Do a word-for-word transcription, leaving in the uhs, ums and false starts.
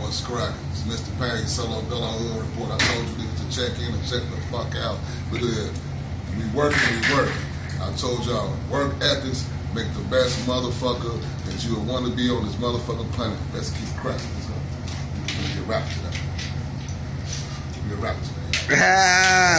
What's cracking? It's Mister Payne, solo dolo report. I told you niggas to check in and check the fuck out. But uh, we working, we working. I told y'all, work ethics make the best motherfucker that you would want to be on this motherfucking planet. Let's keep cracking. Let's go. We're gonna get rap today. We're gonna get rap today.